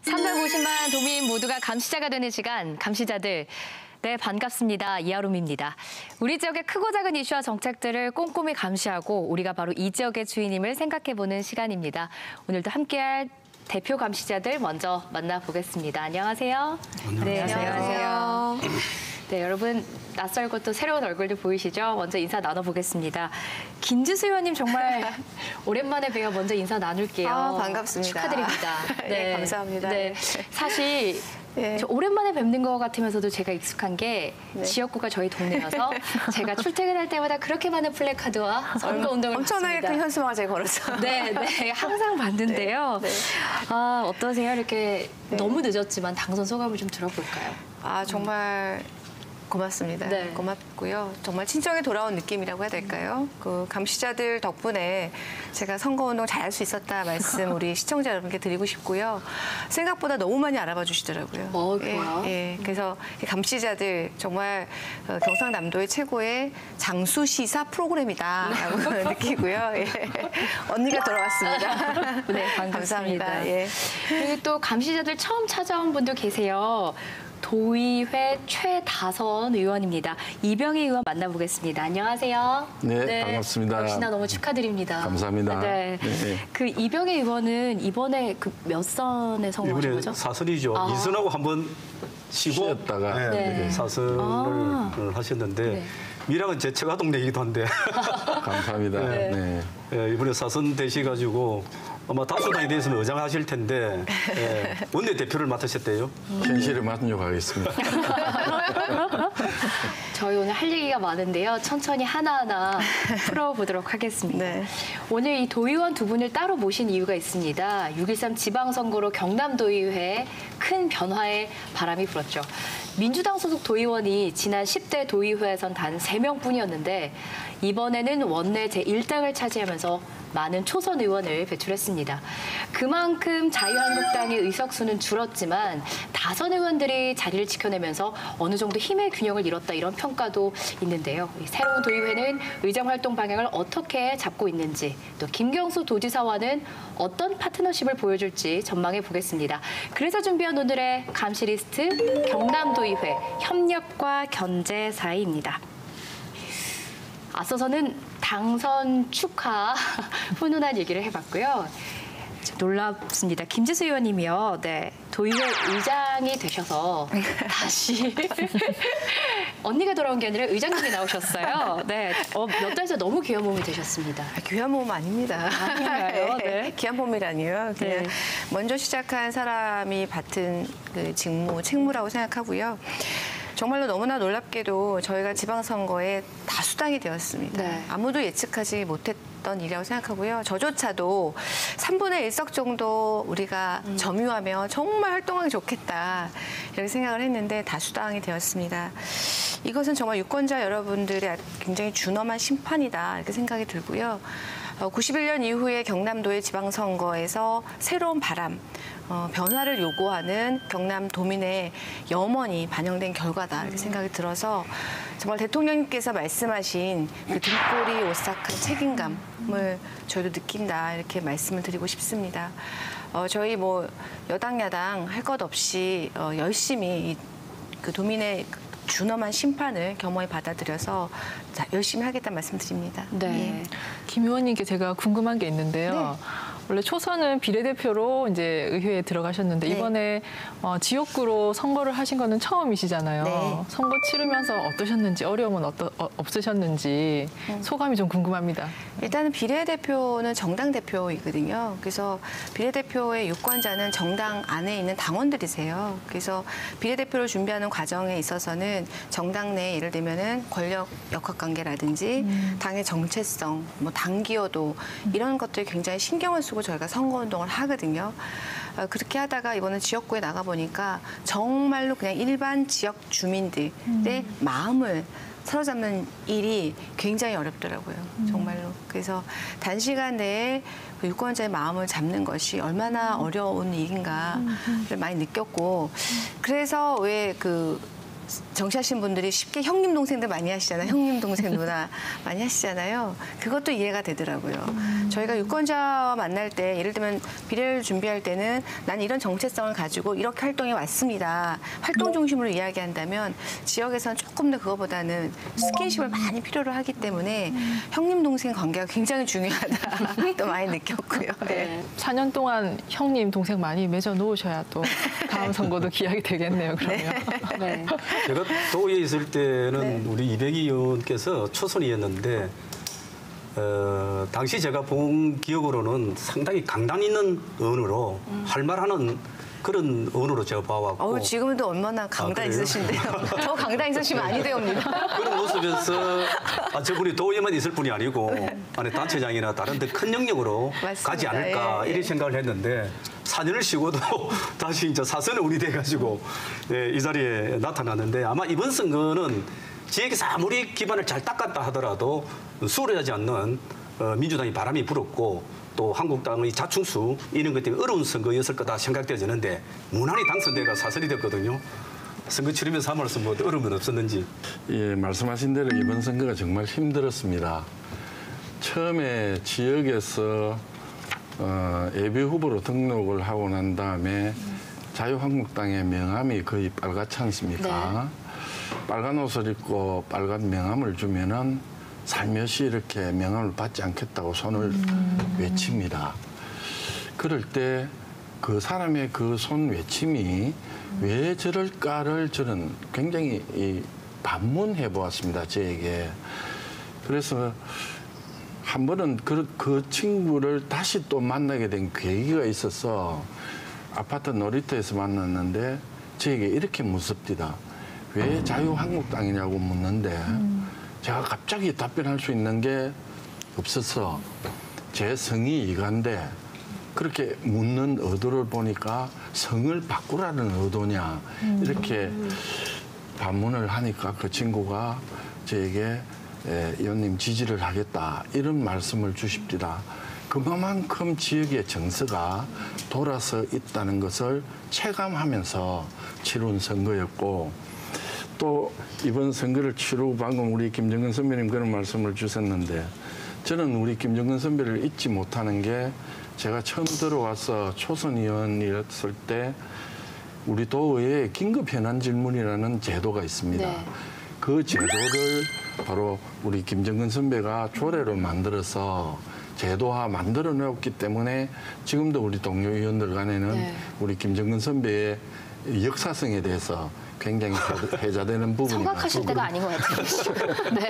350만 도민 모두가 감시자가 되는 시간, 감시자들. 네, 반갑습니다. 이하롬입니다. 우리 지역의 크고 작은 이슈와 정책들을 꼼꼼히 감시하고 우리가 바로 이 지역의 주인임을 생각해보는 시간입니다. 오늘도 함께할 대표 감시자들 먼저 만나보겠습니다. 안녕하세요. 네, 안녕하세요. 네, 여러분 낯설고 또 새로운 얼굴들 보이시죠? 먼저 인사 나눠보겠습니다. 김지수 의원님 정말 오랜만에 뵈어 먼저 인사 나눌게요. 반갑습니다. 축하드립니다. 네, 감사합니다. 네, 사실 저 오랜만에 뵙는 것 같으면서도 제가 익숙한 게 지역구가 저희 동네여서 제가 출퇴근할 때마다 그렇게 많은 플래카드와 선거운동을 엄청나게 큰 현수막을 걸어서 네, 한상 봤는데요. 어떠세요? 이렇게 너무 늦었지만 당선 소감을 좀 들어볼까요? 정말 고맙습니다. 네. 고맙고요. 정말 친정에 돌아온 느낌이라고 해야 될까요? 그 감시자들 덕분에 제가 선거운동 잘할 수 있었다 말씀 우리 시청자 여러분께 드리고 싶고요. 생각보다 너무 많이 알아봐 주시더라고요. 좋아요. 그래서 감시자들 정말 경상남도의 최고의 장수시사 프로그램이다라고 느끼고요. 언니가 돌아왔습니다. 네, 반갑습니다. 감사합니다. 그리고 또 감시자들 처음 찾아온 분도 계세요. 도의회 최다선 의원입니다. 이병희 의원 만나보겠습니다. 안녕하세요. 네, 반갑습니다. 역시나 너무 축하드립니다. 감사합니다. 네. 그 이병희 의원은 이번에 몇 선에 성공하신 거죠? 사선이죠. 2선하고 한번 쉬었다가 사선을 하셨는데 미랑은 제 처가 동네이기도 한데 감사합니다. 이번에 사선 되셔가지고 아마 다수당에 대해서는 의장하실 텐데 원내대표를 맡으셨대요. 현실을 맡으려고 하겠습니다. 저희 오늘 할 얘기가 많은데요. 천천히 하나하나 풀어보도록 하겠습니다. 오늘 이 도의원 두 분을 따로 모신 이유가 있습니다. 6.13 지방선거로 경남도의회에 큰 변화의 바람이 불었죠. 민주당 소속 도의원이 지난 10대 도의회에선 단 3명뿐이었는데 이번에는 원내 제1당을 차지하면서 많은 초선 의원을 배출했습니다. 그만큼 자유한국당의 의석수는 줄었지만 다선 의원들이 자리를 지켜내면서 어느 정도 힘의 균형을 잃었다 이런 평가도 있는데요. 새로운 도의회는 의정 활동 방향을 어떻게 잡고 있는지 또 김경수 도지사와는 어떤 파트너십을 보여줄지 전망해 보겠습니다. 그래서 준비한 오늘의 감시 리스트 경남도의회 협력과 견제 사이입니다. 앞서서는 당선 축하 훈훈한 얘기를 해봤고요. 놀랍습니다. 김지수 의원님이요. 도의회 의장이 되셔서 다시 언니가 돌아온 게 아니라 의장님이 나오셨어요. 몇 달 전 너무 귀한 몸이 되셨습니다. 귀한 몸 아닙니다. 아닌가요? 귀한 몸이라니요. 그냥 먼저 시작한 사람이 맡은 그 직무, 책무라고 생각하고요. 정말로 너무나 놀랍게도 저희가 지방선거에 다수당이 되었습니다. 아무도 예측하지 못했던 일이라고 생각하고요. 저조차도 3분의 1석 정도 우리가 점유하면 정말 활동하기 좋겠다 이렇게 생각을 했는데 다수당이 되었습니다. 이것은 정말 유권자 여러분들의 굉장히 준엄한 심판이다 이렇게 생각이 들고요. 91년 이후에 경남도의 지방선거에서 새로운 바람, 변화를 요구하는 경남 도민의 염원이 반영된 결과다 이렇게 생각이 들어서 정말 대통령님께서 말씀하신 그 등골이 오싹한 책임감을 저희도 느낀다 이렇게 말씀을 드리고 싶습니다. 저희 여당 야당 할 것 없이 열심히 그 도민의 준엄한 심판을 겸허히 받아들여서 열심히 하겠다는 말씀드립니다. 김 의원님께 제가 궁금한 게 있는데요. 원래 초선은 비례대표로 이제 의회에 들어가셨는데 이번에 지역구로 선거를 하신 거는 처음이시잖아요. 선거 치르면서 어떠셨는지 어려움은 없으셨는지 소감이 좀 궁금합니다. 일단은 비례대표는 정당 대표이거든요. 그래서 비례대표의 유권자는 정당 안에 있는 당원들이세요. 그래서 비례대표를 준비하는 과정에 있어서는 정당 내 예를 들면은 권력 역학관계라든지 당의 정체성, 당 기여도 이런 것들이 굉장히 신경을 쓰고 저희가 선거운동을 하거든요. 그렇게 하다가 이번에 지역구에 나가보니까 정말로 그냥 일반 지역 주민들의 마음을 사로잡는 일이 굉장히 어렵더라고요. 정말로. 그래서 단시간 내에 그 유권자의 마음을 잡는 것이 얼마나 어려운 일인가를 많이 느꼈고 그래서 왜 정치하신 분들이 쉽게 형님 동생들 많이 하시잖아요. 형님 동생 누나 많이 하시잖아요. 그것도 이해가 되더라고요. 저희가 유권자와 만날 때 예를 들면 비례를 준비할 때는 나는 이런 정체성을 가지고 이렇게 활동해 왔습니다. 활동 중심으로 이야기한다면 지역에서는 조금 더 그거보다는 스킨십을 많이 필요로 하기 때문에 형님 동생 관계가 굉장히 중요하다 또 많이 느꼈고요. 네. 4년 동안 형님 동생 많이 맺어 놓으셔야 또 다음 선거도 기약이 되겠네요. 그러면. 네. 제가 도의에 있을 때는 우리 이백희 의원께서 초선이었는데 당시 제가 본 기억으로는 상당히 강단 있는 의원으로 활발하는 그런 의원으로 제가 봐왔고 지금도 얼마나 강단 그래요? 있으신데요. 더 강단 있으시면 아니 되옵니다. 그런 모습에서 저분이 도의에만 있을 뿐이 아니고 안에 단체장이나 다른 데 큰 영역으로 맞습니다. 가지 않을까 예, 예. 이런 생각을 했는데 4년을 쉬고도 다시 이제 사선에 운이 돼가지고 이 자리에 나타났는데 아마 이번 선거는 지역에서 아무리 기반을 잘 닦았다 하더라도 수월하지 않는 민주당이 바람이 불었고 또 한국당의 자충수 이런 것 때문에 어려운 선거였을 거다 생각되어지는데 무난히 당선돼가 사선이 됐거든요. 선거 치르면서 한 말씀 뭐 어려움은 없었는지. 예, 말씀하신 대로 이번 선거가 정말 힘들었습니다. 처음에 지역에서 예비 후보로 등록을 하고 난 다음에 자유한국당의 명함이 거의 빨갛지 않습니까? 빨간 옷을 입고 빨간 명함을 주면은 살며시 이렇게 명함을 받지 않겠다고 손을 외칩니다. 그럴 때 그 사람의 그 손 외침이 왜 저럴까를 저는 굉장히 반문해 보았습니다. 저에게. 그래서 한 번은 그 친구를 다시 또 만나게 된 계기가 있어서 아파트 놀이터에서 만났는데 저에게 이렇게 묻습니다. 왜 자유한국당이냐고 묻는데 제가 갑자기 답변할 수 있는 게 없어서 제 성이 이간데 그렇게 묻는 의도를 보니까 성을 바꾸라는 의도냐 이렇게 반문을 하니까 그 친구가 저에게 의원님 지지를 하겠다 이런 말씀을 주십니다. 그만큼 지역의 정서가 돌아서 있다는 것을 체감하면서 치룬 선거였고 또 이번 선거를 치르고 방금 우리 김정근 선배님 그런 말씀을 주셨는데 저는 우리 김정근 선배를 잊지 못하는 게 제가 처음 들어와서 초선 의원이었을 때 우리 도의회에 긴급 현안 질문이라는 제도가 있습니다. 네. 그 제도를 바로 우리 김정근 선배가 조례로 만들어서 제도화 만들어 놓았기 때문에 지금도 우리 동료 의원들 간에는 우리 김정근 선배의 역사성에 대해서 굉장히 회자되는 부분이 청각하실 때가 아닌 것 같아요. 네.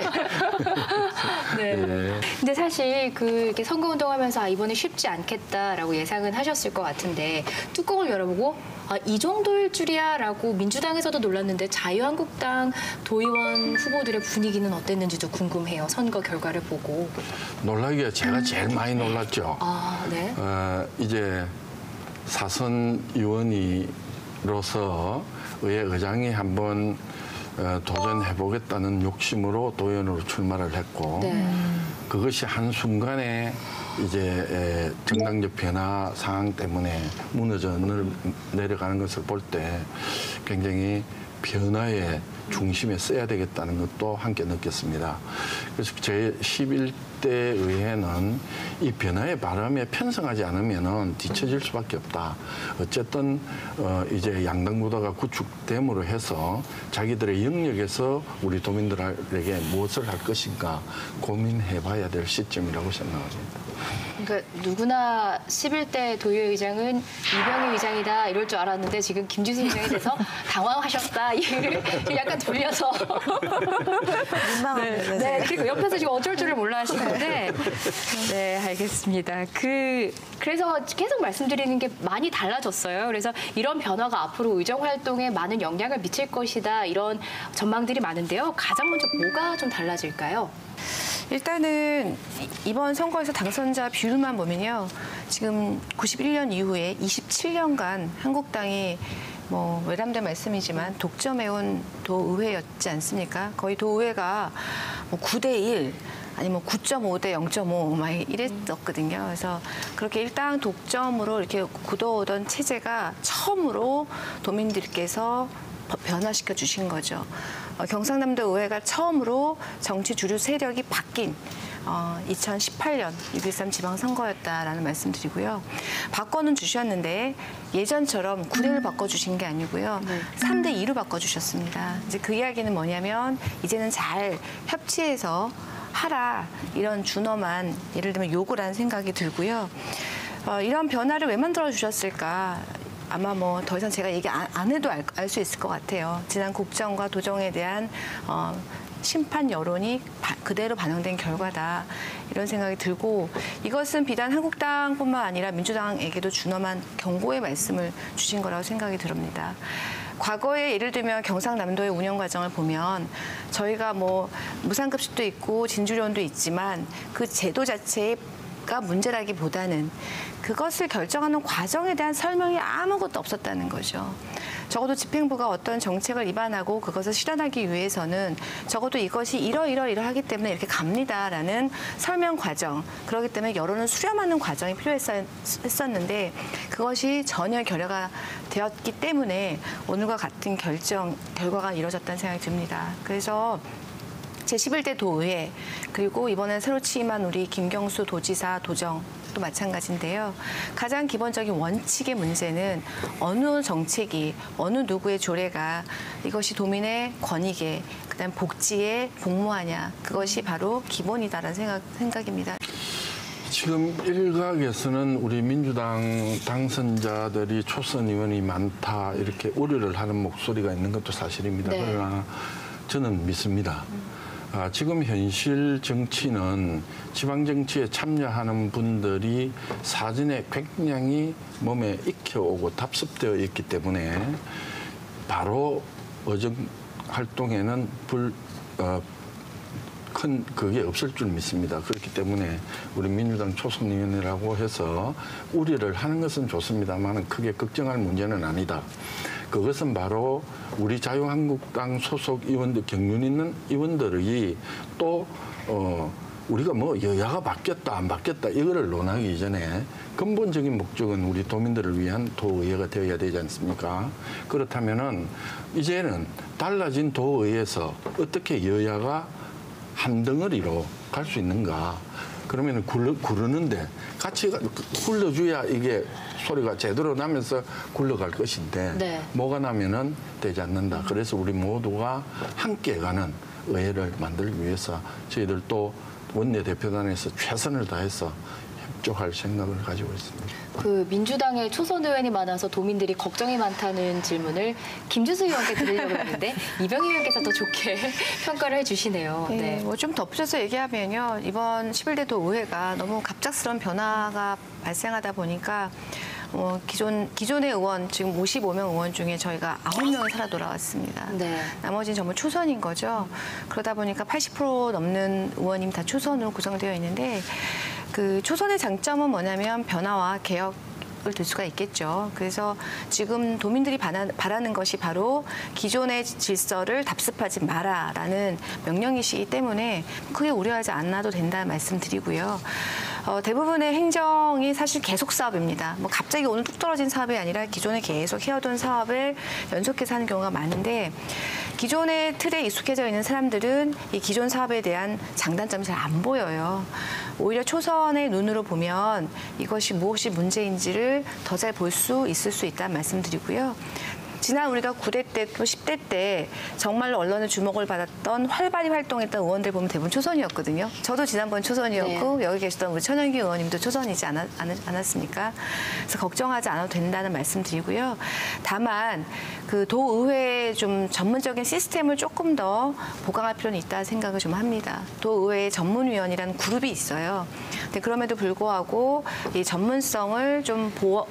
네. 예. 근데 사실 이렇게 선거운동하면서 이번에 쉽지 않겠다라고 예상은 하셨을 것 같은데 뚜껑을 열어보고 이 정도일 줄이야라고 민주당에서도 놀랐는데 자유한국당 도의원 후보들의 분위기는 어땠는지도 궁금해요. 선거 결과를 보고. 놀라기가 제가 제일 많이 놀랐죠. 네. 이제 사선 의원으로서 의회 의장이 한번 도전해보겠다는 욕심으로 도의원으로 출마를 했고 그것이 한순간에 이제 정당적 변화 상황 때문에 무너져 내려가는 것을 볼 때 굉장히 변화의 중심에 써야 되겠다는 것도 함께 느꼈습니다. 그래서 제 11대 의회는 이 변화의 바람에 편성하지 않으면 뒤처질 수밖에 없다. 어쨌든 이제 양당 구도가 구축됨으로 해서 자기들의 영역에서 우리 도민들에게 무엇을 할 것인가 고민해봐야 될 시점이라고 생각합니다. 그러니까 누구나 11대 도의회 의장은 이병희 의장이다 이럴 줄 알았는데 지금 김주신 의장이 돼서 당황하셨다. 이를 약간 돌려서. 네, 그리고 옆에서 지금 어쩔 줄을 몰라 하시는데. 네, 알겠습니다. 그래서 계속 말씀드리는 게 많이 달라졌어요. 그래서 이런 변화가 앞으로 의정 활동에 많은 영향을 미칠 것이다. 이런 전망들이 많은데요. 가장 먼저 뭐가 좀 달라질까요? 일단은 이번 선거에서 당선자 비율만 보면요. 지금 91년 이후에 27년간 한국당이 외람된 말씀이지만 독점해온 도의회였지 않습니까? 거의 도의회가 9대1 아니면 9.5대 0.5 막 이랬었거든요. 그래서 그렇게 일당 독점으로 이렇게 굳어오던 체제가 처음으로 도민들께서 변화시켜 주신 거죠. 경상남도 의회가 처음으로 정치 주류 세력이 바뀐 2018년 6.13 지방선거였다라는 말씀드리고요. 바꿔는 주셨는데 예전처럼 9대를 바꿔주신 게 아니고요. 3대 2로 바꿔주셨습니다. 이제 그 이야기는 뭐냐면 이제는 잘 협치해서 하라 이런 준엄한 예를 들면 요구를 한 생각이 들고요. 이런 변화를 왜 만들어 주셨을까? 아마 뭐 더 이상 제가 얘기 안 해도 알 수 있을 것 같아요. 지난 국정과 도정에 대한 심판 여론이 그대로 반영된 결과다 이런 생각이 들고 이것은 비단 한국당뿐만 아니라 민주당에게도 준엄한 경고의 말씀을 주신 거라고 생각이 듭니다. 과거에 예를 들면 경상남도의 운영 과정을 보면 저희가 뭐 무상급식도 있고 진주련도 있지만 그 제도 자체가 문제라기보다는 그것을 결정하는 과정에 대한 설명이 아무것도 없었다는 거죠. 적어도 집행부가 어떤 정책을 입안하고 그것을 실현하기 위해서는 적어도 이것이 이러하기 때문에 이렇게 갑니다라는 설명 과정, 그렇기 때문에 여론을 수렴하는 과정이 필요했었는데 그것이 전혀 결여가 되었기 때문에 오늘과 같은 결과가 이루어졌다는 생각이 듭니다. 그래서 제11대 도의회 그리고 이번에 새로 취임한 우리 김경수 도지사 도정도 마찬가지인데요. 가장 기본적인 원칙의 문제는 어느 정책이 어느 누구의 조례가 이것이 도민의 권익에 그다음 복지에 복무하냐 그것이 바로 기본이다라는 생각입니다. 지금 일각에서는 우리 민주당 당선자들이 초선 의원이 많다 이렇게 우려를 하는 목소리가 있는 것도 사실입니다. 네. 그러나 저는 믿습니다. 지금 현실 정치는 지방정치에 참여하는 분들이 사전에 굉장히 몸에 익혀오고 답습되어 있기 때문에 바로 어정 활동에는 큰 그게 없을 줄 믿습니다. 그렇기 때문에 우리 민주당 초선위원회라고 해서 우려를 하는 것은 좋습니다만 크게 걱정할 문제는 아니다. 그것은 바로 우리 자유한국당 소속 의원들, 경륜 있는 의원들이 또 우리가 뭐 여야가 바뀌었다 안 바뀌었다 이거를 논하기 이전에 근본적인 목적은 우리 도민들을 위한 도의회가 되어야 되지 않습니까? 그렇다면은 이제는 달라진 도의회에서 어떻게 여야가 한 덩어리로 갈 수 있는가? 그러면 구르는데 같이 굴러줘야 이게 소리가 제대로 나면서 굴러갈 것인데 네. 뭐가 나면은 되지 않는다. 그래서 우리 모두가 함께 가는 의회를 만들기 위해서 저희들도 원내대표단에서 최선을 다해서 협조할 생각을 가지고 있습니다. 그 민주당의 초선 의원이 많아서 도민들이 걱정이 많다는 질문을 김주수 의원께 드리려고 했는데 이병희 의원께서 더 좋게 평가를 해주시네요. 네, 뭐 좀 덧붙여서 얘기하면요. 이번 11대 도의회가 너무 갑작스러운 변화가 발생하다 보니까 기존의 의원, 지금 55명 의원 중에 저희가 9명이 살아 돌아왔습니다. 네. 나머지는 전부 초선인 거죠. 그러다 보니까 80% 넘는 의원님이 다 초선으로 구성되어 있는데 그 초선의 장점은 뭐냐면 변화와 개혁 을 들 수가 있겠죠. 그래서 지금 도민들이 바라는 것이 바로 기존의 질서를 답습하지 마라라는 명령이시기 때문에 크게 우려하지 않아도 된다는 말씀드리고요. 대부분의 행정이 사실 계속 사업입니다. 뭐 갑자기 오늘 뚝 떨어진 사업이 아니라 기존에 계속 해오던 사업을 연속해서 하는 경우가 많은데 기존의 틀에 익숙해져 있는 사람들은 이 기존 사업에 대한 장단점이 잘 안 보여요. 오히려 초선의 눈으로 보면 이것이 무엇이 문제인지를 더 잘 볼 수 있을 수 있다는 말씀드리고요. 지난 우리가 9대 때 또 10대 때 정말로 언론의 주목을 받았던 활발히 활동했던 의원들 보면 대부분 초선이었거든요. 저도 지난번 초선이었고 네. 여기 계시던 우리 천연기 의원님도 초선이지 않았습니까? 그래서 걱정하지 않아도 된다는 말씀드리고요. 다만 그 도의회의 좀 전문적인 시스템을 조금 더 보강할 필요는 있다 생각을 좀 합니다. 도의회 전문위원이라는 그룹이 있어요. 근데 그럼에도 불구하고 이 전문성을 좀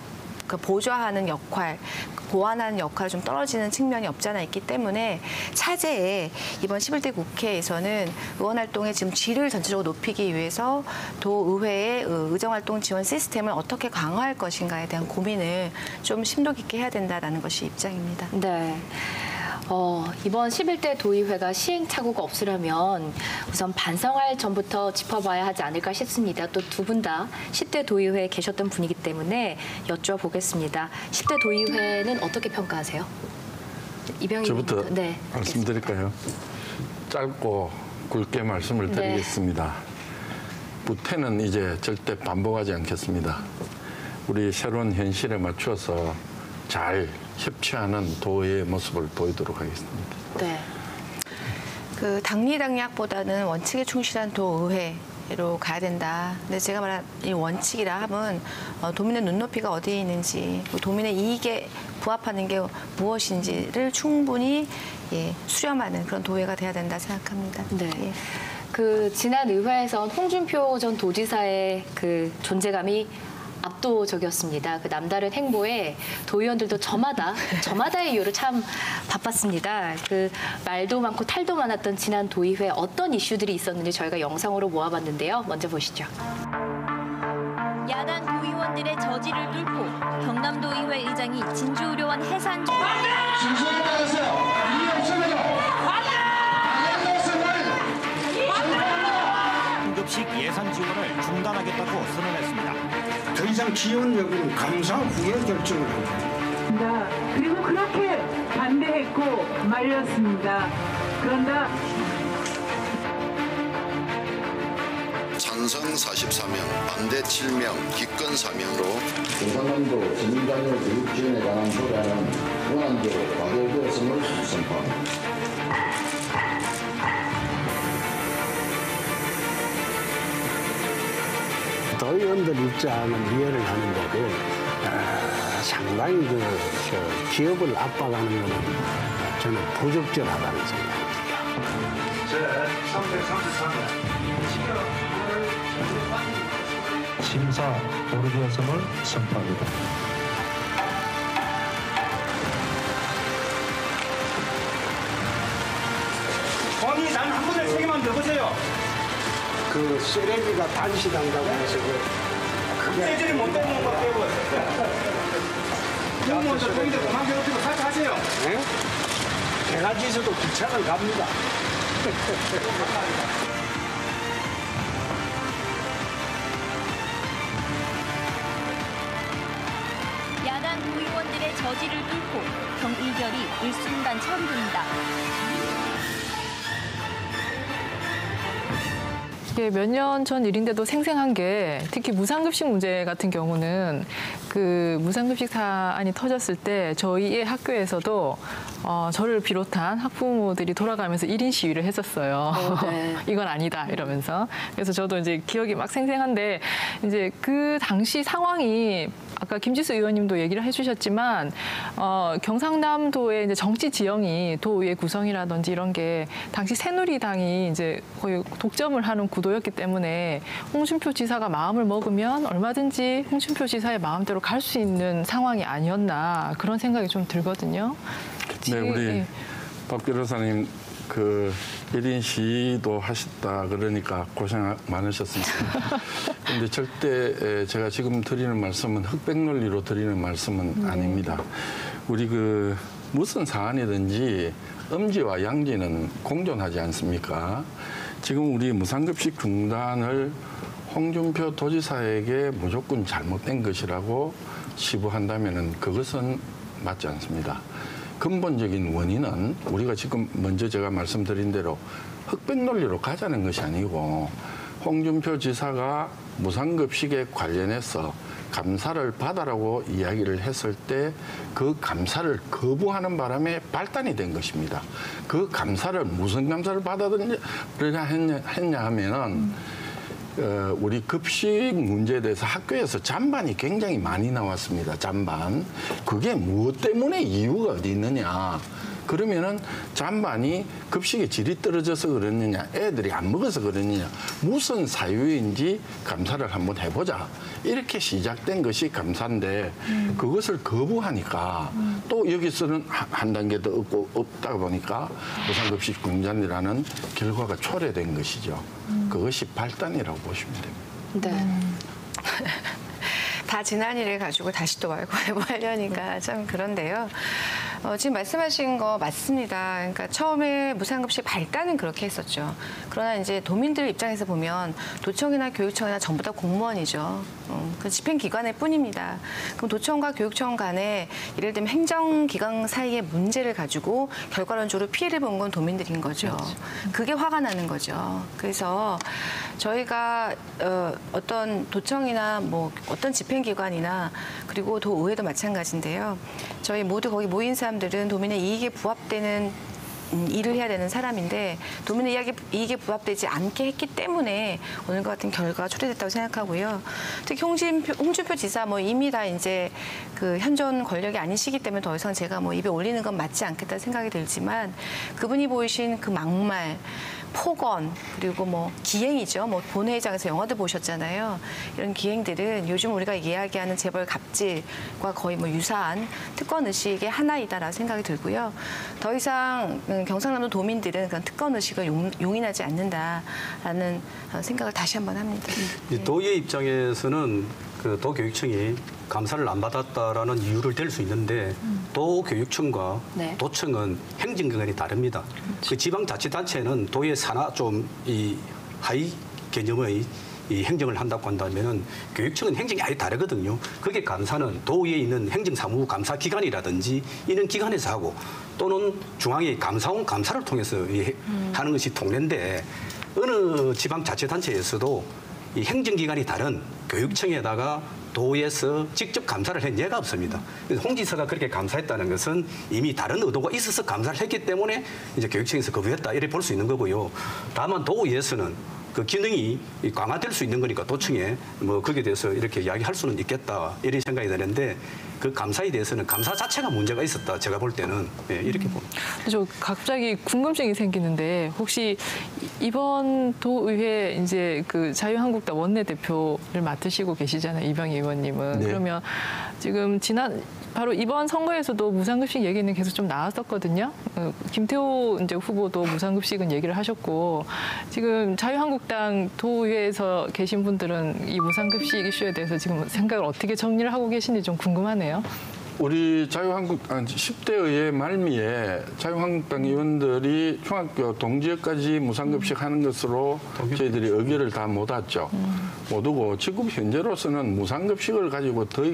보좌하는 역할, 보완하는 역할이 좀 떨어지는 측면이 없지 않아 있기 때문에 차제에 이번 11대 국회에서는 의원활동의 지금 질을 전체적으로 높이기 위해서 도의회의 의정활동 지원 시스템을 어떻게 강화할 것인가에 대한 고민을 좀 심도 깊게 해야 된다는 것이 입장입니다. 네. 이번 11대 도의회가 시행착오가 없으려면 우선 반성할 점부터 짚어봐야 하지 않을까 싶습니다. 또 두 분 다 10대 도의회에 계셨던 분이기 때문에 여쭤보겠습니다. 10대 도의회는 어떻게 평가하세요? 이병희 저부터 의원부터. 네, 말씀드릴까요? 짧고 굵게 말씀을 드리겠습니다. 구태는 이제 절대 반복하지 않겠습니다. 우리 새로운 현실에 맞춰서 잘 협치하는 도의회의 모습을 보이도록 하겠습니다. 네. 그 당리당략보다는 원칙에 충실한 도의회로 가야 된다. 근데 제가 말한 이 원칙이라 함은 도민의 눈높이가 어디에 있는지, 도민의 이익에 부합하는 게 무엇인지를 충분히 수렴하는 그런 도의회가 돼야 된다 생각합니다. 네. 예. 그 지난 의회에선 홍준표 전 도지사의 그 존재감이 압도적이었습니다. 그 남다른 행보에 도의원들도 저마다의 이유로 참 바빴습니다. 그 말도 많고 탈도 많았던 지난 도의회 어떤 이슈들이 있었는지 저희가 영상으로 모아봤는데요. 먼저 보시죠. 야당 도의원들의 저지를 뚫고 경남도의회 의장이 진주의료원 해산 진실을 따르세요. 이해 없습니다. 응급식 예산 지원을 중단하겠다고 선언했습니다. 더 이상 지원 여부는 감사 후에 결정을 합니다. 그리고 그렇게 반대했고 말렸습니다. 그런다 찬성 43명, 반대 7명, 기권 4명으로 경상남도 전자녀 교육 지원에 관한 조례안은 원안대로 과거되었음을 선포합니다. 도의원들 입장은 이해를 하는데 상당히 기업을 압박하는 것은 저는 부적절하다는 생각입니다. 제333회 심사 오르되었음을 선포합니다. 아니, 난 한 번에 세 개만 넣어보세요. 그 쓰레기가 단시한다고 해서 떼지를 못 떼는 것 빼고. 공무원들 거기다 그만 괴롭히고 사퇴하세요. 네? 대가지에서도 기차는 갑니다. 야당 도의원들의 저지를 뚫고 경의결이 일순간 처리됩니다. 이게 몇 년 전 일인데도 생생한 게 특히 무상급식 문제 같은 경우는 그 무상급식 사안이 터졌을 때 저희의 학교에서도 저를 비롯한 학부모들이 돌아가면서 1인 시위를 했었어요. 네. 이건 아니다 이러면서. 그래서 저도 이제 기억이 막 생생한데 이제 그 당시 상황이 아까 김지수 의원님도 얘기를 해주셨지만 경상남도의 이제 정치 지형이 도의회 구성이라든지 이런 게 당시 새누리당이 이제 거의 독점을 하는 구도였기 때문에 홍준표 지사가 마음을 먹으면 얼마든지 홍준표 지사의 마음대로 갈 수 있는 상황이 아니었나 그런 생각이 좀 들거든요. 네, 우리 박 변호사님 그 1인 시위도 하셨다 그러니까 고생 많으셨습니다. 그런데 절대 제가 지금 드리는 말씀은 흑백 논리로 드리는 말씀은 아닙니다. 우리 그 무슨 사안이든지 음지와 양지는 공존하지 않습니까? 지금 우리 무상급식 중단을 홍준표 도지사에게 무조건 잘못된 것이라고 치부한다면은 그것은 맞지 않습니다. 근본적인 원인은 우리가 지금 먼저 제가 말씀드린 대로 흑백 논리로 가자는 것이 아니고 홍준표 지사가 무상급식에 관련해서 감사를 받아라고 이야기를 했을 때 그 감사를 거부하는 바람에 발단이 된 것입니다. 그 감사를 무슨 감사를 받아들이냐 했냐 하면은 우리 급식 문제에 대해서 학교에서 잔반이 굉장히 많이 나왔습니다. 잔반. 그게 무엇 때문에 이유가 어디 있느냐. 그러면은 잔반이 급식의 질이 떨어져서 그러느냐, 애들이 안 먹어서 그러느냐, 무슨 사유인지 감사를 한번 해보자. 이렇게 시작된 것이 감사인데 그것을 거부하니까 또 여기서는 한 단계 더 없다 보니까 무상급식 중단이라는 결과가 초래된 것이죠. 그것이 발단이라고 보시면 됩니다. 네. 다 지난 일을 가지고 다시 또 말고 해보려니까 참 그런데요. 지금 말씀하신 거 맞습니다. 그러니까 처음에 무상급식 발단은 그렇게 했었죠. 그러나 이제 도민들 입장에서 보면 도청이나 교육청이나 전부 다 공무원이죠. 그 집행기관일 뿐입니다. 그럼 도청과 교육청 간에 예를 들면 행정기관 사이의 문제를 가지고 결과론적으로 피해를 본 건 도민들인 거죠. 그렇죠. 그게 화가 나는 거죠. 그래서 저희가 어떤 도청이나 뭐 어떤 집행기관이나 그리고 도의회도 마찬가지인데요. 저희 모두 거기 모인 사람들은 도민의 이익에 부합되는 일을 해야 되는 사람인데 도민의 이익에 부합되지 않게 했기 때문에 오늘과 같은 결과가 초래됐다고 생각하고요. 특히 홍준표 지사 뭐 이미 다 이제 그 현존 권력이 아니시기 때문에 더 이상 제가 뭐 입에 올리는 건 맞지 않겠다 생각이 들지만 그분이 보이신 그 막말, 폭언 그리고 뭐 기행이죠. 뭐 본회의장에서 영화도 보셨잖아요. 이런 기행들은 요즘 우리가 이야기하는 재벌 갑질과 거의 뭐 유사한 특권 의식의 하나이다라고 생각이 들고요. 더 이상 경상남도 도민들은 그런 특권 의식을 용인하지 않는다라는 생각을 다시 한번 합니다. 도의 입장에서는 그 도교육청이 감사를 안 받았다라는 이유를 댈 수 있는데 도교육청과 도청은 행정기관이 다릅니다. 그 지방자치단체는 도의 산하 좀 이 하위 개념의 이 행정을 한다고 한다면은 교육청은 행정이 아예 다르거든요. 그게 감사는 도의에 있는 행정사무감사기관이라든지 이런 기관에서 하고 또는 중앙의 감사원 감사를 통해서 하는 것이 통례인데 어느 지방자치단체에서도 이 행정기관이 다른 교육청에다가 도에서 직접 감사를 한 예가 없습니다. 그래서 홍 지사가 그렇게 감사했다는 것은 이미 다른 의도가 있어서 감사를 했기 때문에 이제 교육청에서 거부했다 이렇게 볼 수 있는 거고요. 다만 도의에서는 그 기능이 강화될 수 있는 거니까 도청에 뭐 거기에 대해서 이렇게 이야기할 수는 있겠다 이런 생각이 드는데 그 감사에 대해서는 감사 자체가 문제가 있었다 제가 볼 때는 이렇게 봅니다. 저 갑자기 궁금증이 생기는데 혹시 이번 도의회 이제 그 자유한국당 원내대표를 맡으시고 계시잖아요, 이병희 의원님은. 네. 그러면 지금 바로 이번 선거에서도 무상급식 얘기는 계속 좀 나왔었거든요. 김태호 이제 후보도 무상급식은 얘기를 하셨고 지금 자유한국당 도의회에서 계신 분들은 이 무상급식 이슈에 대해서 지금 생각을 어떻게 정리를 하고 계신지 좀 궁금하네요. 우리 10대 의회 말미에 자유한국당 의원들이 중학교 동지역까지 무상급식 하는 것으로 저희들이 의결을 다 못 왔죠. 못 오고 지금 현재로서는 무상급식을 가지고 더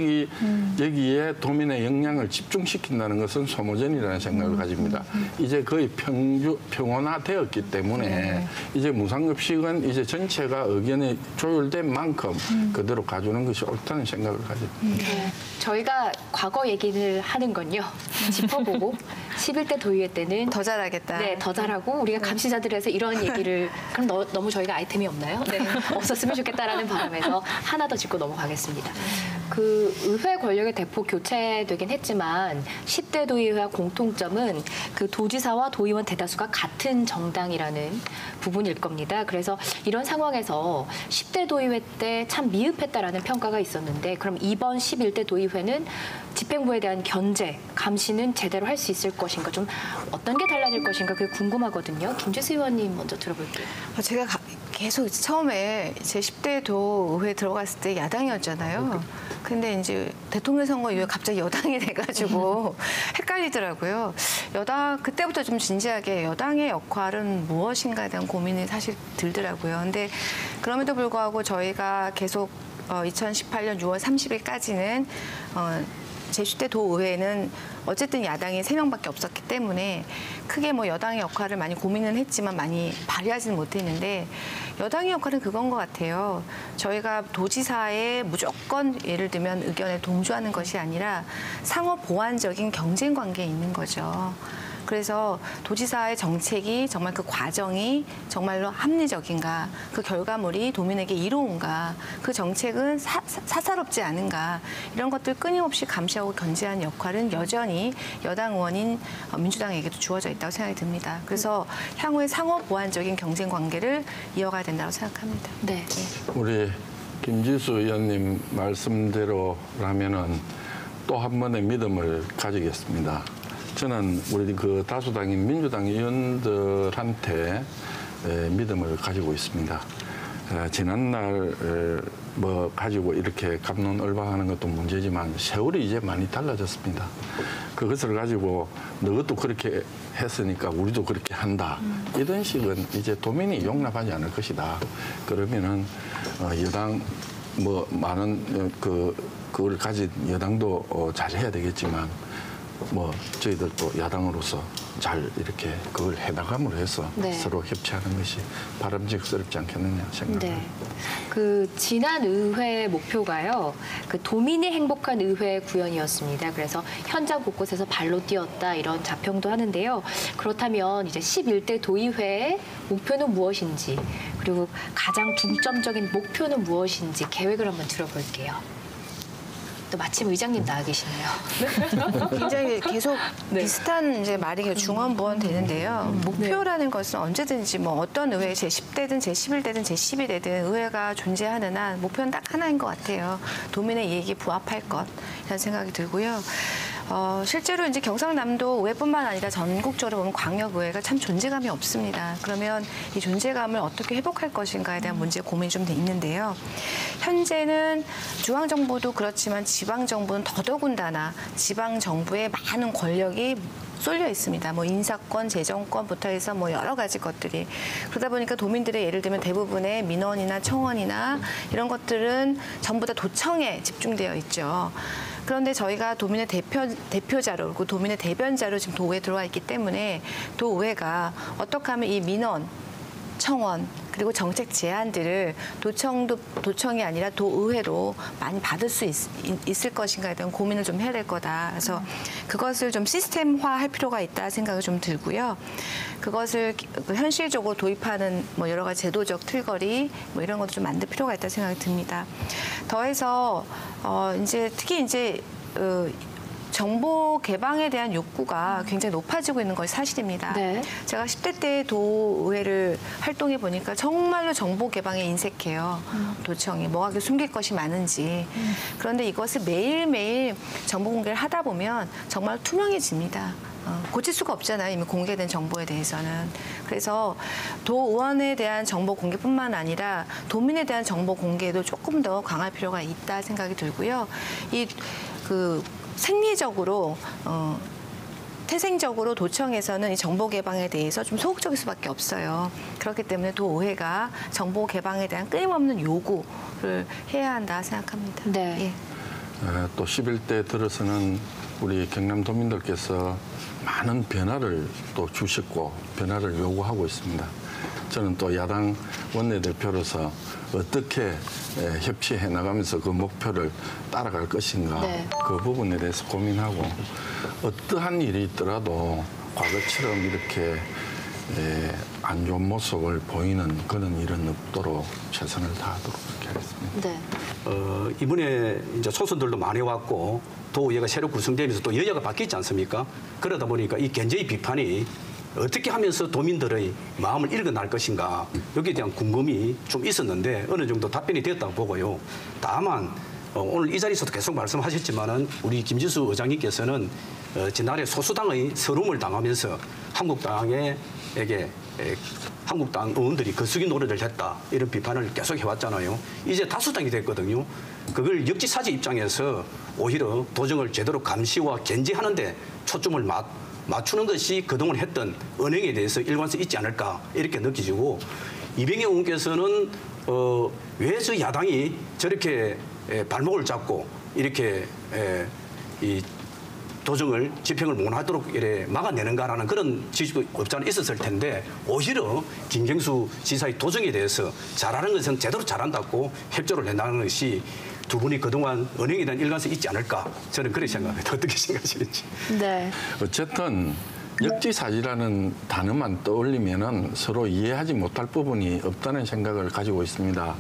여기에 도민의 역량을 집중시킨다는 것은 소모전이라는 생각을 가집니다. 이제 거의 평온화되었기 때문에 이제 무상급식은 이제 전체가 의견이 조율된 만큼 그대로 가주는 것이 옳다는 생각을 가집니다. 저희가 과거 얘기를 하는 건요. 짚어보고 11대 도의회 때는 더 잘하겠다. 네, 더 잘하고 우리가 감시자들에서 이런 얘기를 그럼 너무 저희가 아이템이 없나요? 네, 없었으면 좋겠다라는 바람에서 하나 더 짚고 넘어가겠습니다. 그 의회 권력의 대폭 교체되긴 했지만 10대 도의회와 공통점은 그 도지사와 도의원 대다수가 같은 정당이라는 부분일 겁니다. 그래서 이런 상황에서 10대 도의회 때 참 미흡했다라는 평가가 있었는데 그럼 이번 11대 도의회는 집행부에 대한 견제, 감시는 제대로 할 수 있을 것인가 좀 어떤 게 달라질 것인가 그게 궁금하거든요. 김재수 의원님 먼저 들어볼게요. 제가 계속 처음에 제 10대 도의회 들어갔을 때 야당이었잖아요. 근데 이제 대통령 선거 이후에 갑자기 여당이 돼가지고 헷갈리더라고요. 그때부터 좀 진지하게 여당의 역할은 무엇인가에 대한 고민이 사실 들더라고요. 근데 그럼에도 불구하고 저희가 계속 2018년 6월 30일까지는 제 10대 도의회는 어쨌든 야당이 3명밖에 없었기 때문에 크게 뭐 여당의 역할을 많이 고민은 했지만 많이 발휘하지는 못했는데 여당의 역할은 그건 것 같아요. 저희가 도지사에 무조건 예를 들면 의견에 동조하는 것이 아니라 상호 보완적인 경쟁 관계에 있는 거죠. 그래서 도지사의 정책이 정말 그 과정이 정말로 합리적인가, 그 결과물이 도민에게 이로운가, 그 정책은 사사롭지 않은가 이런 것들 끊임없이 감시하고 견제하는 역할은 여전히 여당 의원인 민주당에게도 주어져 있다고 생각이 듭니다. 그래서 향후에 상호 보완적인 경쟁 관계를 이어가야 된다고 생각합니다. 네. 우리 김지수 의원님 말씀대로라면은 또 한 번의 믿음을 가지겠습니다. 저는 우리 그 다수당인 민주당 의원들한테 믿음을 가지고 있습니다. 지난날 뭐 가지고 이렇게 갑론을박하는 것도 문제지만 세월이 이제 많이 달라졌습니다. 그것을 가지고 너것도 그렇게 했으니까 우리도 그렇게 한다. 이런 식은 이제 도민이 용납하지 않을 것이다. 그러면은 여당 뭐 많은 그걸 가진 여당도 잘 해야 되겠지만 뭐 저희들도 야당으로서 잘 이렇게 그걸 해나감으로 해서 네. 서로 협치하는 것이 바람직스럽지 않겠느냐 생각합니다. 네. 그 지난 의회 목표가요. 그 도민이 행복한 의회 구현이었습니다. 그래서 현장 곳곳에서 발로 뛰었다 이런 자평도 하는데요. 그렇다면 이제 11대 도의회의 목표는 무엇인지 그리고 가장 중점적인 목표는 무엇인지 계획을 한번 들어볼게요. 또 마침 의장님 나와 계시네요. 굉장히 계속 비슷한 이제 말이 중언부언 되는데요. 목표라는 것은 언제든지 뭐 어떤 의회 제10대든 제11대든 제12대든 의회가 존재하는 한 목표는 딱 하나인 것 같아요. 도민의 이익에 부합할 것이라는 생각이 들고요. 실제로 이제 경상남도 의회뿐만 아니라 전국적으로 보면 광역의회가 참 존재감이 없습니다. 그러면 이 존재감을 어떻게 회복할 것인가에 대한 문제 고민이 좀 돼 있는데요. 현재는 중앙정부도 그렇지만 지방정부는 더더군다나 지방정부의 많은 권력이 쏠려 있습니다. 뭐 인사권, 재정권부터 해서 뭐 여러 가지 것들이 그러다 보니까 도민들의 예를 들면 대부분의 민원이나 청원이나 이런 것들은 전부 다 도청에 집중되어 있죠. 그런데 저희가 도민의 대표자로 그리고 도민의 대변자로 지금 도의회에 들어와 있기 때문에 도의회가 어떻게 하면 이 민원, 청원 그리고 정책 제안들을 도청이 아니라 도의회로 많이 받을 수 있을 것인가에 대한 고민을 좀 해야 될 거다. 그래서 그것을 좀 시스템화할 필요가 있다 생각이 좀 들고요. 그것을 현실적으로 도입하는 뭐 여러 가지 제도적 틀거리 뭐 이런 것도 좀 만들 필요가 있다 생각이 듭니다. 더해서 이제 특히 이제 정보 개방에 대한 욕구가 굉장히 높아지고 있는 것이 사실입니다. 네. 제가 10대 때 도의회를 활동해 보니까 정말로 정보 개방에 인색해요. 도청이 뭐가 숨길 것이 많은지. 그런데 이것을 매일매일 정보 공개를 하다 보면 정말 투명해집니다. 고칠 수가 없잖아요. 이미 공개된 정보에 대해서는. 그래서 도의원에 대한 정보 공개뿐만 아니라 도민에 대한 정보 공개도 조금 더 강할 필요가 있다 생각이 들고요. 생리적으로 태생적으로 도청에서는 이 정보 개방에 대해서 좀 소극적일 수밖에 없어요. 그렇기 때문에 도의회가 정보 개방에 대한 끊임없는 요구를 해야 한다 생각합니다. 네. 예. 또 11대 들어서는 우리 경남도민들께서 많은 변화를 또 주셨고 변화를 요구하고 있습니다. 저는 또 야당 원내대표로서 어떻게 협치해 나가면서 그 목표를 따라갈 것인가 네. 그 부분에 대해서 고민하고 어떠한 일이 있더라도 과거처럼 이렇게 안 좋은 모습을 보이는 그런 일은 없도록 최선을 다하도록 그렇게 하겠습니다. 네. 이번에 이제 초선들도 많이 왔고 도의회가 새로 구성되면서 또 여야가 바뀌지 않습니까? 그러다 보니까 이 견제의 비판이 어떻게 하면서 도민들의 마음을 읽어낼 것인가 여기에 대한 궁금이 좀 있었는데 어느 정도 답변이 되었다고 보고요. 다만 오늘 이 자리에서도 계속 말씀하셨지만은 우리 김진수 의장님께서는 지난해 소수당의 서름을 당하면서 한국당에게 한국당 의원들이 거수기 노릇을 했다 이런 비판을 계속 해왔잖아요. 이제 다수당이 됐거든요. 그걸 역지사지 입장에서 오히려 도정을 제대로 감시와 견제하는 데 초점을 맞추는 것이 그동안 했던 언행에 대해서 일관성 있지 않을까 이렇게 느껴지고 이병희 의원께서는 왜 저 야당이 저렇게 발목을 잡고 이렇게 이 도정을 집행을 못하도록 이래 막아내는가라는 그런 지식이 없지 않아 있었을 텐데 오히려 김경수 지사의 도정에 대해서 잘하는 것은 제대로 잘한다고 협조를 해나가는 것이 두 분이 그동안 언행에 대한 일관성이 있지 않을까 저는 그렇게 생각합니다. 어떻게 생각하시는지. 네. 어쨌든 역지사지라는 단어만 떠올리면은 서로 이해하지 못할 부분이 없다는 생각을 가지고 있습니다.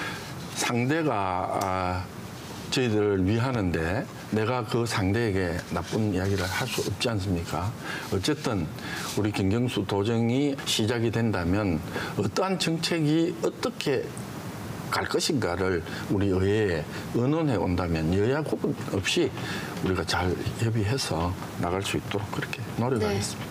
상대가 저희들을 위하는데 내가 그 상대에게 나쁜 이야기를 할 수 없지 않습니까? 어쨌든 우리 김경수 도정이 시작이 된다면 어떠한 정책이 어떻게 갈 것인가를 우리 의회에 의논해 온다면 여야 구분 없이 우리가 잘 협의해서 나갈 수 있도록 그렇게 노력하겠습니다.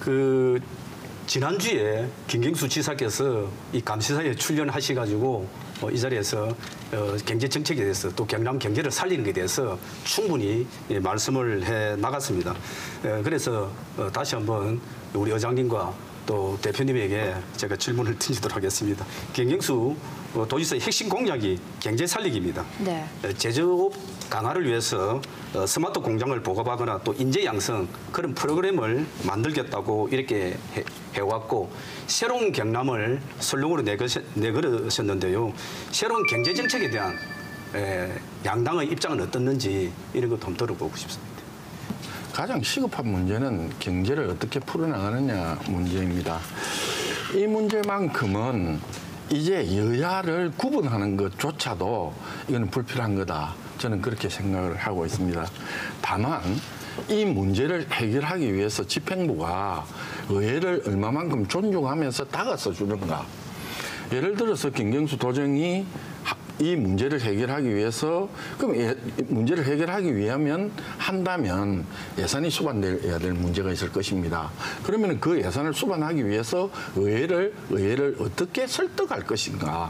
네. 지난주에 김경수 지사께서 이 감시사에 출연하셔가지고 이 자리에서 경제 정책에 대해서 또 경남 경제를 살리는 데 대해서 충분히 말씀을 해 나갔습니다. 그래서 다시 한번 우리 의장님과 또 대표님에게 제가 질문을 던지도록 하겠습니다. 김경수 도지사의 핵심 공약이 경제 살리기입니다. 네. 제조업 강화를 위해서 스마트 공장을 보급하거나 또 인재 양성 그런 프로그램을 만들겠다고 이렇게 해왔고 새로운 경남을 슬로건으로 내걸으셨는데요. 새로운 경제 정책에 대한 양당의 입장은 어떻는지 이런 것도 한번 들어보고 싶습니다. 가장 시급한 문제는 경제를 어떻게 풀어나가느냐 문제입니다. 이 문제만큼은 이제 여야를 구분하는 것조차도 이거는 불필요한 거다. 저는 그렇게 생각을 하고 있습니다. 다만 이 문제를 해결하기 위해서 집행부가 의회를 얼마만큼 존중하면서 다가서 주는가. 예를 들어서 김경수 도정이 이 문제를 해결하기 위해서 그럼 문제를 해결하기 위하면 한다면 예산이 수반돼야 될 문제가 있을 것입니다. 그러면 그 예산을 수반하기 위해서 의회를 어떻게 설득할 것인가.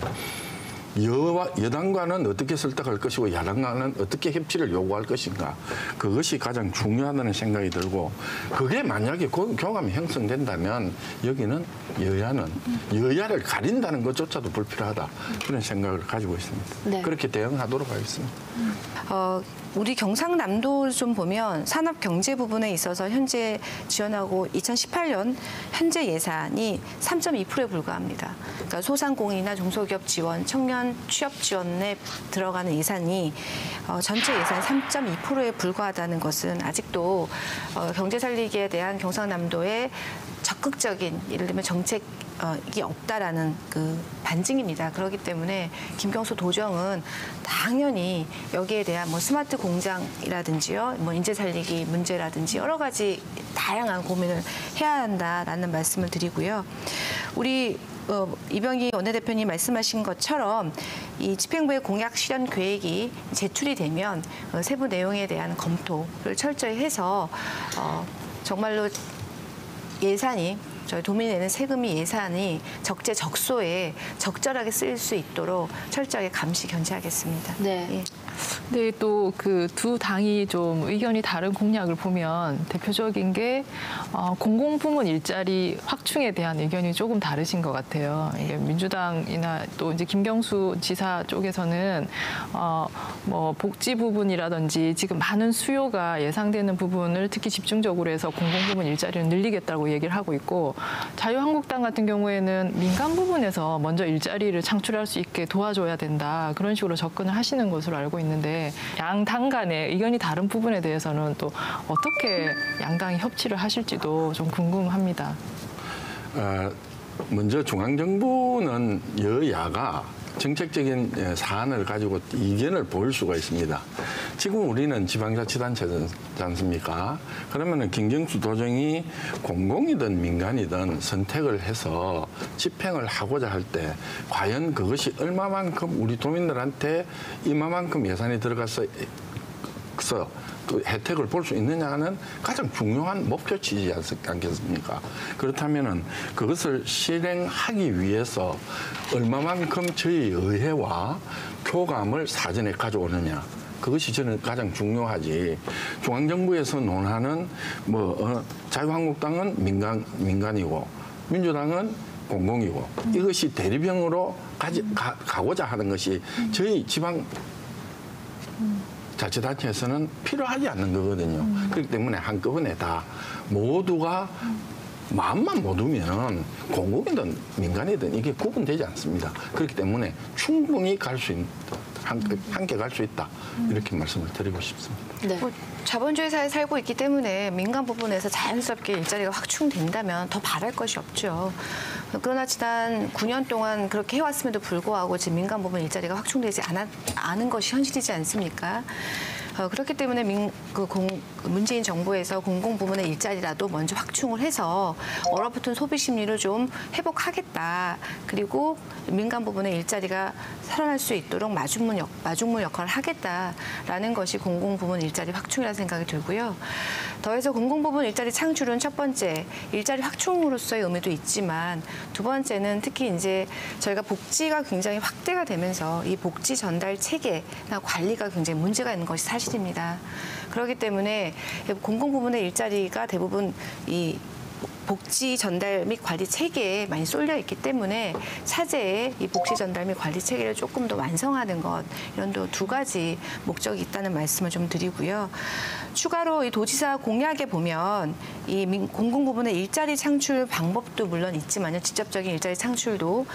여당과는 어떻게 설득할 것이고 야당과는 어떻게 협치를 요구할 것인가. 그것이 가장 중요하다는 생각이 들고 그게 만약에 교감이 형성된다면 여기는 여야를 가린다는 것조차도 불필요하다. 그런 생각을 가지고 있습니다. 네. 그렇게 대응하도록 하겠습니다. 우리 경상남도 좀 보면 산업 경제 부분에 있어서 현재 지원하고 2018년 현재 예산이 3.2%에 불과합니다. 그러니까 소상공인이나 중소기업 지원, 청년 취업 지원에 들어가는 예산이 전체 예산 3.2%에 불과하다는 것은 아직도 경제 살리기에 대한 경상남도의 적극적인 예를 들면 정책이 없다라는 그 반증입니다. 그렇기 때문에 김경수 도정은 당연히 여기에 대한 뭐 스마트 공장이라든지요, 뭐 인재 살리기 문제라든지 여러 가지 다양한 고민을 해야 한다라는 말씀을 드리고요. 우리 이병기 원내대표님 말씀하신 것처럼 이 집행부의 공약 실현 계획이 제출이 되면 세부 내용에 대한 검토를 철저히 해서 정말로 예산이 저희 도민이 내는 세금이 예산이 적재적소에 적절하게 쓰일 수 있도록 철저하게 감시 견제하겠습니다. 네. 예. 근데 또 그 두 당이 좀 의견이 다른 공약을 보면 대표적인 게 공공부문 일자리 확충에 대한 의견이 조금 다르신 것 같아요. 이게 민주당이나 또 이제 김경수 지사 쪽에서는 뭐 복지 부분이라든지 지금 많은 수요가 예상되는 부분을 특히 집중적으로 해서 공공부문 일자리를 늘리겠다고 얘기를 하고 있고 자유한국당 같은 경우에는 민간 부분에서 먼저 일자리를 창출할 수 있게 도와줘야 된다. 그런 식으로 접근을 하시는 것으로 알고 있는데 양 당 간의 의견이 다른 부분에 대해서는 또 어떻게 양당이 협치를 하실지도 좀 궁금합니다. 먼저 중앙정부는 여야가 정책적인 사안을 가지고 이견을 보일 수가 있습니다. 지금 우리는 지방자치단체지 않습니까? 그러면은 김경수 도정이 공공이든 민간이든 선택을 해서 집행을 하고자 할 때 과연 그것이 얼마만큼 우리 도민들한테 이만큼 예산이 들어가서 또 혜택을 볼 수 있느냐는 가장 중요한 목표치지 않겠습니까? 그렇다면은 그것을 실행하기 위해서 얼마만큼 저희 의회와 교감을 사전에 가져오느냐. 그것이 저는 가장 중요하지. 중앙정부에서 논하는 자유한국당은 민간이고 민주당은 공공이고 이것이 대립형으로 가고자 하는 것이 저희 지방 자치단체에서는 필요하지 않는 거거든요. 그렇기 때문에 한꺼번에 다 모두가 마음만 못 두면 공공이든 민간이든 이게 구분되지 않습니다. 그렇기 때문에 충분히 갈 수 있는 함께 갈 수 있다. 이렇게 말씀을 드리고 싶습니다. 네. 자본주의 사회에 살고 있기 때문에 민간 부분에서 자연스럽게 일자리가 확충된다면 더 바랄 것이 없죠. 그러나 지난 9년 동안 그렇게 해왔음에도 불구하고 지금 민간 부분 일자리가 확충되지 않은 것이 현실이지 않습니까? 그렇기 때문에 문재인 정부에서 공공부문의 일자리라도 먼저 확충을 해서 얼어붙은 소비 심리를 좀 회복하겠다. 그리고 민간 부분의 일자리가 살아날 수 있도록 마중물 역할을 하겠다라는 것이 공공부문 일자리 확충이라는 생각이 들고요. 더해서 공공부문 일자리 창출은 첫 번째 일자리 확충으로서의 의미도 있지만 두 번째는 특히 이제 저희가 복지가 굉장히 확대가 되면서 이 복지 전달 체계나 관리가 굉장히 문제가 있는 것이 사실입니다. 그렇기 때문에 공공부문의 일자리가 대부분 이 복지 전달 및 관리 체계에 많이 쏠려 있기 때문에 차제에 이 복지 전달 및 관리 체계를 조금 더 완성하는 것 이런 두 가지 목적이 있다는 말씀을 좀 드리고요. 추가로 이 도지사 공약에 보면 이 공공부문의 일자리 창출 방법도 물론 있지만요. 직접적인 일자리 창출도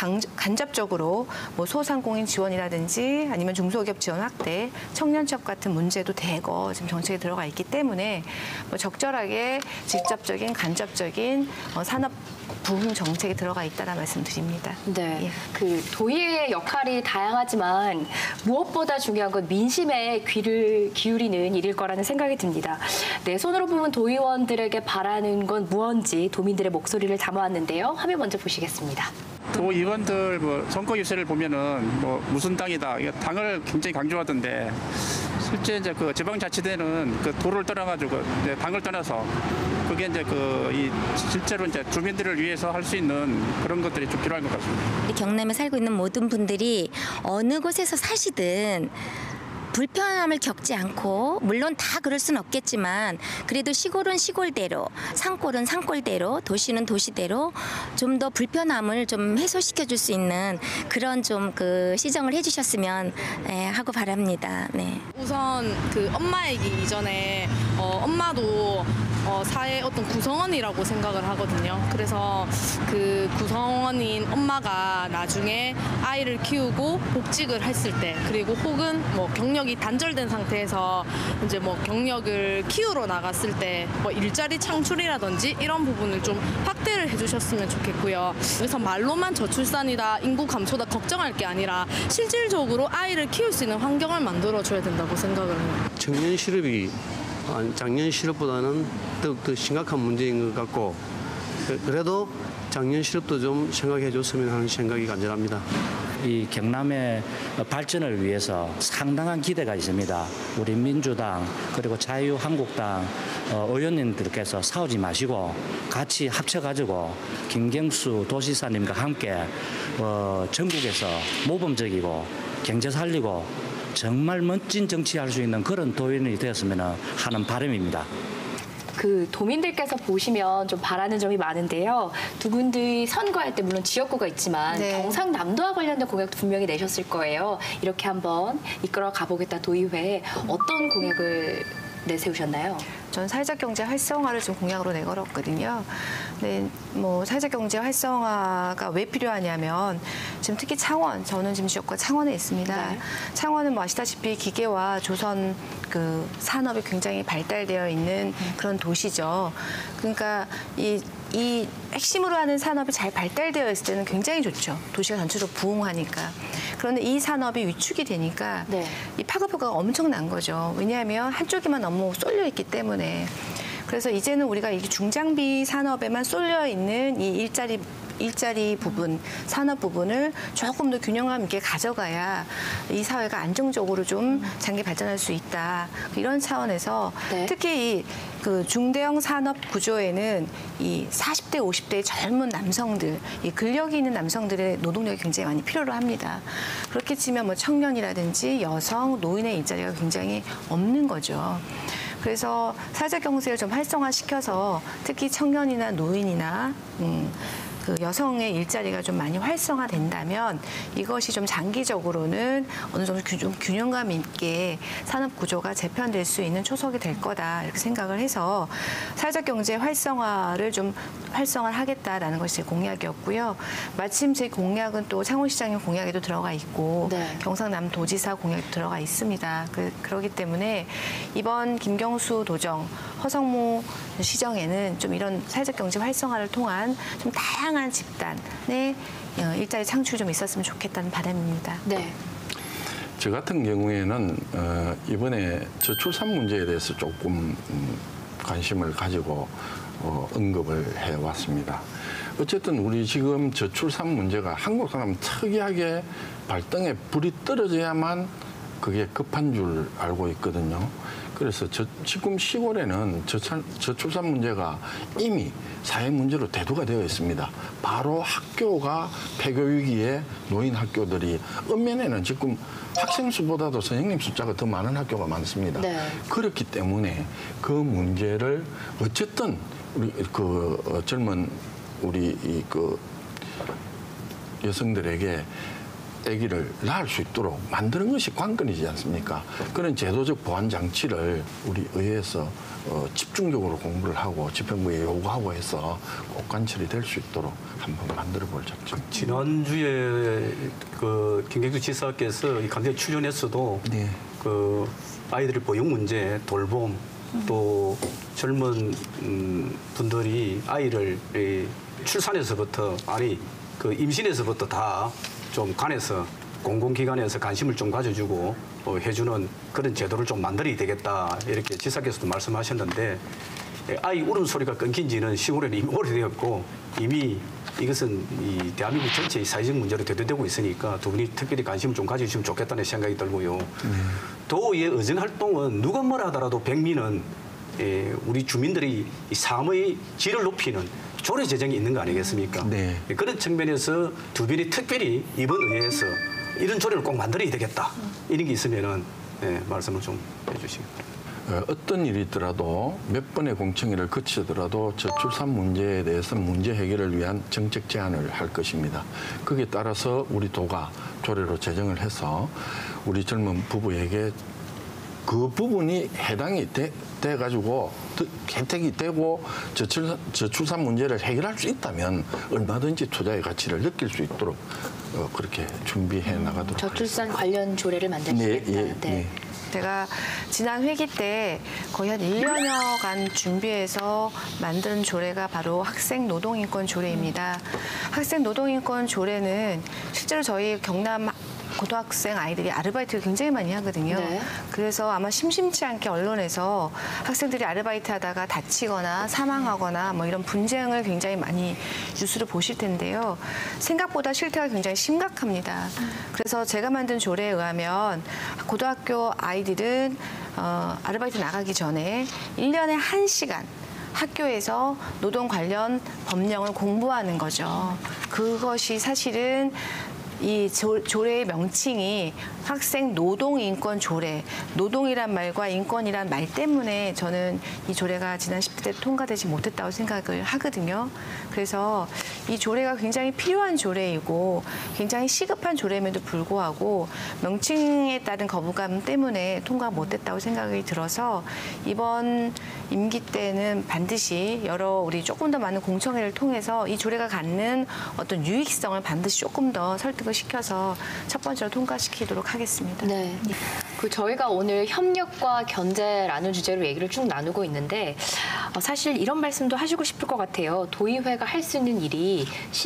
간접적으로 뭐 소상공인 지원이라든지 아니면 중소기업 지원 확대, 청년 취업 같은 문제도 대거 지금 정책에 들어가 있기 때문에 뭐 적절하게 직접적인 간접적인 산업 부흥 정책에 들어가 있다는 말씀드립니다. 네, 예. 그 도의회의 역할이 다양하지만 무엇보다 중요한 건 민심에 귀를 기울이는 일일 거라는 생각이 듭니다. 내 손으로 뽑은 도의원들에게 바라는 건 무언지 도민들의 목소리를 담아왔는데요. 화면 먼저 보시겠습니다. 도의원들 뭐 선거 유세를 보면은 뭐 무슨 당이다, 이거 당을 굉장히 강조하던데 실제 이제 그 지방자치대는 그 도를 떠나가지고 이제 당을 떠나서 그게 이제 이 실제로 이제 주민들을 위해서 할 수 있는 그런 것들이 좀 필요한 것 같습니다. 경남에 살고 있는 모든 분들이 어느 곳에서 사시든 불편함을 겪지 않고 물론 다 그럴 수는 없겠지만 그래도 시골은 시골대로 산골은 산골대로 도시는 도시대로 좀 더 불편함을 좀 해소시켜 줄 수 있는 그런 좀 그 시정을 해주셨으면 하고 바랍니다. 네. 우선 그 엄마이기 이전에 엄마도 사회의 어떤 구성원이라고 생각을 하거든요. 그래서 그 구성원인 엄마가 나중에 아이를 키우고 복직을 했을 때 그리고 혹은 뭐 경력이 단절된 상태에서 이제 뭐 경력을 키우러 나갔을 때 뭐 일자리 창출이라든지 이런 부분을 좀 확대를 해주셨으면 좋겠고요. 그래서 말로만 저출산이다, 인구 감소다 걱정할 게 아니라 실질적으로 아이를 키울 수 있는 환경을 만들어줘야 된다고 생각을 해요. 청년 실업이 작년 실업보다는 더욱더 심각한 문제인 것 같고 그래도 작년 실업도 좀 생각해 줬으면 하는 생각이 간절합니다. 이 경남의 발전을 위해서 상당한 기대가 있습니다. 우리 민주당 그리고 자유한국당 의원님들께서 싸우지 마시고 같이 합쳐가지고 김경수 도지사님과 함께 전국에서 모범적이고 경제 살리고 정말 멋진 정치할 수 있는 그런 도의원이 되었으면 하는 바람입니다. 그 도민들께서 보시면 좀 바라는 점이 많은데요. 두 분들이 선거할 때 물론 지역구가 있지만 경상남도와 관련된 공약도 분명히 내셨을 거예요. 이렇게 한번 이끌어 가보겠다 도의회에 어떤 공약을 내세우셨나요? 전 사회적 경제 활성화를 좀 공약으로 내걸었거든요. 근데 뭐 사회적 경제 활성화가 왜 필요하냐면 지금 특히 창원, 저는 지금 지역구가 창원에 있습니다. 네. 창원은 뭐 아시다시피 기계와 조선 그 산업이 굉장히 발달되어 있는 그런 도시죠. 그러니까 이 핵심으로 하는 산업이 잘 발달되어 있을 때는 굉장히 좋죠. 도시가 전체적으로 부흥하니까. 그런데 이 산업이 위축이 되니까 이 파급효과가 엄청난 거죠. 왜냐하면 한쪽에만 너무 쏠려 있기 때문에. 그래서 이제는 우리가 이 중장비 산업에만 쏠려 있는 이 일자리 부분, 산업 부분을 조금 더 균형감 있게 가져가야 이 사회가 안정적으로 좀 장기 발전할 수 있다. 이런 차원에서 특히 그 중대형 산업 구조에는 이 40대, 50대의 젊은 남성들, 이 근력이 있는 남성들의 노동력이 굉장히 많이 필요로 합니다. 그렇게 치면 뭐 청년이라든지 여성, 노인의 일자리가 굉장히 없는 거죠. 그래서 사회적 경제를 좀 활성화시켜서 특히 청년이나 노인이나 그 여성의 일자리가 좀 많이 활성화된다면 이것이 좀 장기적으로는 어느 정도 좀 균형감 있게 산업 구조가 재편될 수 있는 초석이 될 거다 이렇게 생각을 해서 사회적 경제 활성화를 좀 활성화를 하겠다라는 것이 제 공약이었고요. 마침 제 공약은 또 창원시장님 공약에도 들어가 있고 경상남도지사 공약에도 들어가 있습니다. 그렇기 때문에 이번 김경수 도정, 허성무 시정에는 좀 이런 사회적 경제 활성화를 통한 좀 다양한 집단의 일자리 창출이 좀 있었으면 좋겠다는 바람입니다. 네. 저 같은 경우에는 이번에 저출산 문제에 대해서 조금 관심을 가지고 언급을 해왔습니다. 어쨌든 우리 지금 저출산 문제가 한국 사람 특이하게 발등에 불이 떨어져야만 그게 급한 줄 알고 있거든요. 그래서 지금 시골에는 저출산 문제가 이미 사회 문제로 대두가 되어 있습니다. 바로 학교가 폐교 위기에 놓인 학교들이 읍면에는 지금 학생 수보다도 선생님 숫자가 더 많은 학교가 많습니다. 네. 그렇기 때문에 그 문제를 어쨌든 우리 그 젊은 우리 그 여성들에게 아기를 낳을 수 있도록 만드는 것이 관건이지 않습니까? 그런 제도적 보완 장치를 우리 의회에서 집중적으로 공부를 하고 집행부에 요구하고 해서 꼭 관철이 될 수 있도록 한번 만들어 볼 작정. 지난주에 그 김경수 지사께서 이 강대 출연했어도 네. 그 아이들 보육 문제, 돌봄 또 젊은 분들이 아이를 출산에서부터 아니 그 임신에서부터 다 좀 관해서 공공기관에서 관심을 좀 가져주고 해주는 그런 제도를 좀 만들어야 되겠다 이렇게 지사께서도 말씀하셨는데 아이 울음소리가 끊긴 지는 시골에는 이미 오래되었고 이미 이것은 이 대한민국 전체의 사회적 문제로 대두되고 있으니까 두 분이 특별히 관심을 좀 가져주시면 좋겠다는 생각이 들고요. 도의 의정활동은 누가 뭐라 하더라도 백미는 우리 주민들이 이 삶의 질을 높이는 조례 제정이 있는 거 아니겠습니까? 네. 그런 측면에서 두 분이 특별히 이번 의회에서 이런 조례를 꼭 만들어야 되겠다. 이런 게 있으면은 말씀을 좀 해주시기 바랍니다. 어떤 일이 있더라도 몇 번의 공청회를 거치더라도 저출산 문제에 대해서 문제 해결을 위한 정책 제안을 할 것입니다. 거기에 따라서 우리 도가 조례로 제정을 해서 우리 젊은 부부에게 그 부분이 해당이 돼가지고 혜택이 되고 저출산 문제를 해결할 수 있다면 얼마든지 투자의 가치를 느낄 수 있도록 그렇게 준비해 나가도록 저출산 하겠습니다. 관련 조례를 만드시겠다. 네. 제가 지난 회기 때 거의 한 1년여간 준비해서 만든 조례가 바로 학생 노동인권 조례입니다. 학생 노동인권 조례는 실제로 저희 경남 고등학생 아이들이 아르바이트를 굉장히 많이 하거든요. 네. 그래서 아마 심심치 않게 언론에서 학생들이 아르바이트 하다가 다치거나 사망하거나 뭐 이런 분쟁을 굉장히 많이 뉴스를 보실 텐데요. 생각보다 실태가 굉장히 심각합니다. 그래서 제가 만든 조례에 의하면 고등학교 아이들은 아르바이트 나가기 전에 1년에 1시간 학교에서 노동 관련 법령을 공부하는 거죠. 그것이 사실은 이 조례의 명칭이 학생 노동인권 조례, 노동이란 말과 인권이란 말 때문에 저는 이 조례가 지난 10대 때 통과되지 못했다고 생각을 하거든요. 그래서 이 조례가 굉장히 필요한 조례이고 굉장히 시급한 조례임에도 불구하고 명칭에 따른 거부감 때문에 통과 못했다고 생각이 들어서 이번 임기 때는 반드시 우리 조금 더 많은 공청회를 통해서 이 조례가 갖는 어떤 유익성을 반드시 조금 더 설득을 시켜서 첫 번째로 통과시키도록 하겠습니다. 네. 저희가 오늘 협력과 견제라는 주제로 얘기를 쭉 나누고 있는데 사실 이런 말씀도 하시고 싶을 것 같아요. 도의회가 할 수 있는 일이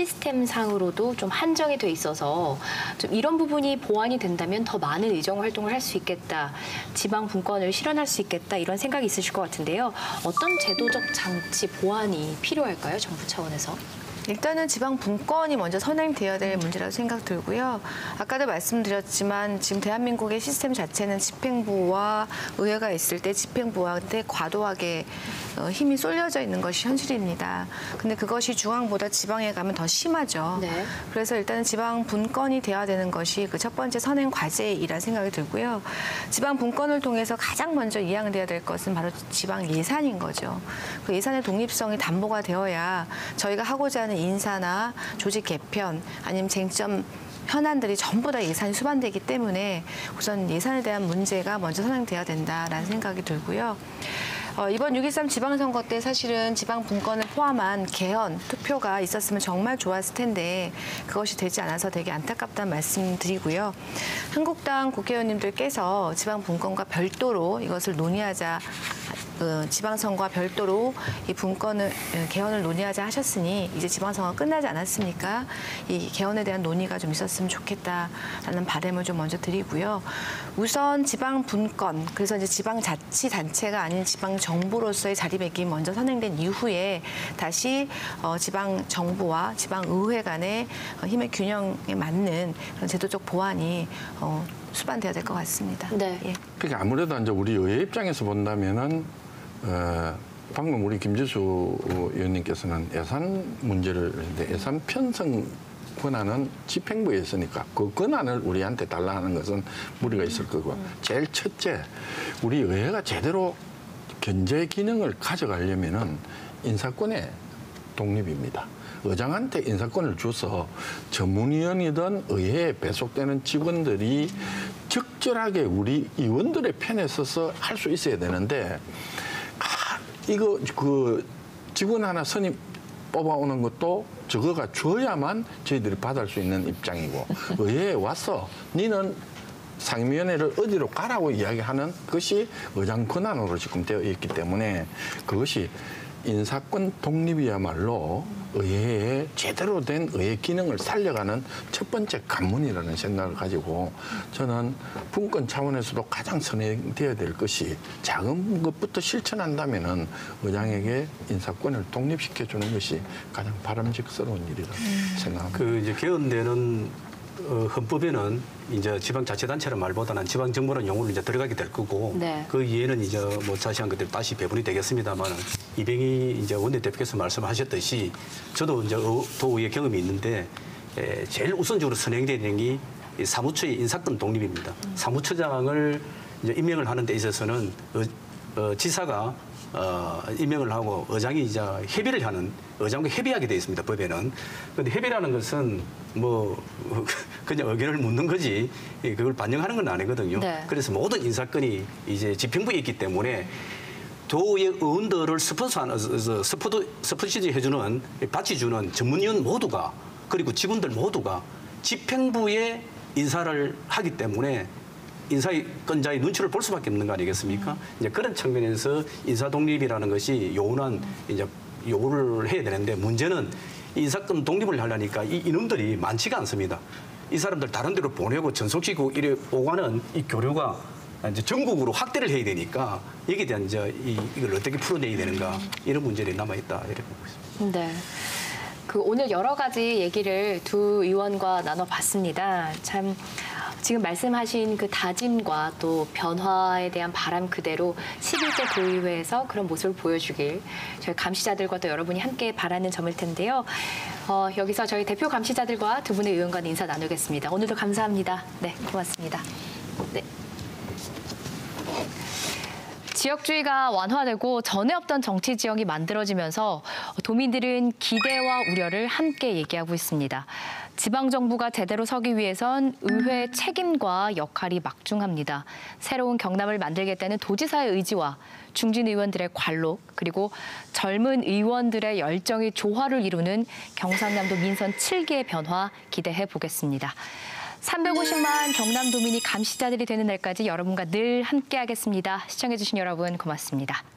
시스템상으로도 좀 한정이 돼 있어서 좀 이런 부분이 보완이 된다면 더 많은 의정 활동을 할 수 있겠다. 지방 분권을 실현할 수 있겠다. 이런 생각이 있으실 것 같은데요. 어떤 제도적 장치 보완이 필요할까요? 정부 차원에서? 일단은 지방 분권이 먼저 선행되어야 될 문제라고 생각 들고요. 아까도 말씀드렸지만 지금 대한민국의 시스템 자체는 집행부와 의회가 있을 때 집행부한테 과도하게 힘이 쏠려져 있는 것이 현실입니다. 근데 그것이 중앙보다 지방에 가면 더 심하죠. 네. 그래서 일단은 지방 분권이 되어야 되는 것이 그 첫 번째 선행 과제이라는 생각이 들고요. 지방 분권을 통해서 가장 먼저 이양돼야 될 것은 바로 지방 예산인 거죠. 그 예산의 독립성이 담보가 되어야 저희가 하고자 하는 인사나 조직 개편 아니면 쟁점 현안들이 전부 다 예산이 수반되기 때문에 우선 예산에 대한 문제가 먼저 선행돼야 된다라는 생각이 들고요. 이번 6.13 지방선거 때 사실은 지방 분권을 포함한 개헌 투표가 있었으면 정말 좋았을 텐데 그것이 되지 않아서 되게 안타깝다는 말씀 드리고요. 한국당 국회의원님들께서 지방 분권과 별도로 이것을 논의하자 지방선거와 별도로 이 분권을 개헌을 논의하자 하셨으니 이제 지방선거가 끝나지 않았습니까? 이 개헌에 대한 논의가 좀 있었으면 좋겠다라는 바람을 좀 먼저 드리고요. 우선 지방 분권 그래서 이제 지방자치단체가 아닌 지방정부로서의 자리매김이 먼저 선행된 이후에 다시 지방정부와 지방의회 간의 힘의 균형에 맞는 그런 제도적 보완이 수반돼야 될 것 같습니다. 네. 예. 그러니까 아무래도 이제 우리 의회 입장에서 본다면은 방금 우리 김지수 의원님께서는 예산 문제를 했는데 예산 편성 권한은 집행부에 있으니까 그 권한을 우리한테 달라는 것은 무리가 있을 거고 제일 첫째 우리 의회가 제대로 견제 기능을 가져가려면은 인사권의 독립입니다. 의장한테 인사권을 줘서 전문위원이든 의회에 배속되는 직원들이 적절하게 우리 의원들의 편에 서서 할 수 있어야 되는데 이거 그 직원 하나 선임 뽑아오는 것도 저거가 줘야만 저희들이 받을 수 있는 입장이고 의회에 와서 니는 상임위원회를 어디로 가라고 이야기하는 것이 의장 권한으로 지금 되어 있기 때문에 그것이 인사권 독립이야말로 의회의 제대로 된 의회 기능을 살려가는 첫 번째 관문이라는 생각을 가지고 저는 분권 차원에서도 가장 선행되어야 될 것이 작은 것부터 실천한다면은 의장에게 인사권을 독립시켜주는 것이 가장 바람직스러운 일이라고 생각합니다. 그 이제 개헌되는 헌법에는 이제 지방자치단체란 말보다는 지방정부라는 용어로 이제 들어가게 될 거고 네. 그 이해는 이제 뭐 자세한 것들 다시 배분이 되겠습니다만 이병희 이제 원내대표께서 말씀하셨듯이 저도 이제 도의회 경험이 있는데 제일 우선적으로 선행되는 게 사무처의 인사권 독립입니다. 사무처장을 이제 임명을 하는 데 있어서는 지사가 임명을 하고 의장이 이제 협의를 하는 의장과 협의하게 되어 있습니다. 법에는. 그런데 협의라는 것은 뭐 그냥 의견을 묻는 거지 그걸 반영하는 건 아니거든요. 네. 그래서 모든 인사권이 이제 집행부에 있기 때문에 도의 의원들을 스포시지 해주는 바치주는 전문위원 모두가 그리고 직원들 모두가 집행부에 인사를 하기 때문에 인사권자의 눈치를 볼 수밖에 없는 거 아니겠습니까? 이제 그런 측면에서 인사 독립이라는 것이 요원한 이제 요구를 해야 되는데 문제는 인사권 독립을 하려니까 이 인원들이 많지가 않습니다. 이 사람들 다른 데로 보내고 전속시키고 이래 오가는 이 교류가 이제 전국으로 확대를 해야 되니까 여기에 대한 이제 이걸 어떻게 풀어내야 되는가 이런 문제들이 남아 있다 이렇게 보고 있습니다. 네. 그 오늘 여러 가지 얘기를 두 의원과 나눠봤습니다. 참. 지금 말씀하신 그 다짐과 또 변화에 대한 바람 그대로 11대 도의회에서 그런 모습을 보여주길 저희 감시자들과 또 여러분이 함께 바라는 점일 텐데요. 여기서 저희 대표 감시자들과 두 분의 의원과 인사 나누겠습니다. 오늘도 감사합니다. 네, 고맙습니다. 네. 지역주의가 완화되고 전에 없던 정치 지형이 만들어지면서 도민들은 기대와 우려를 함께 얘기하고 있습니다. 지방정부가 제대로 서기 위해선 의회의 책임과 역할이 막중합니다. 새로운 경남을 만들겠다는 도지사의 의지와 중진 의원들의 관록 그리고 젊은 의원들의 열정이 조화를 이루는 경상남도 민선 7기의 변화 기대해 보겠습니다. 350만 경남도민이 감시자들이 되는 날까지 여러분과 늘 함께하겠습니다. 시청해주신 여러분 고맙습니다.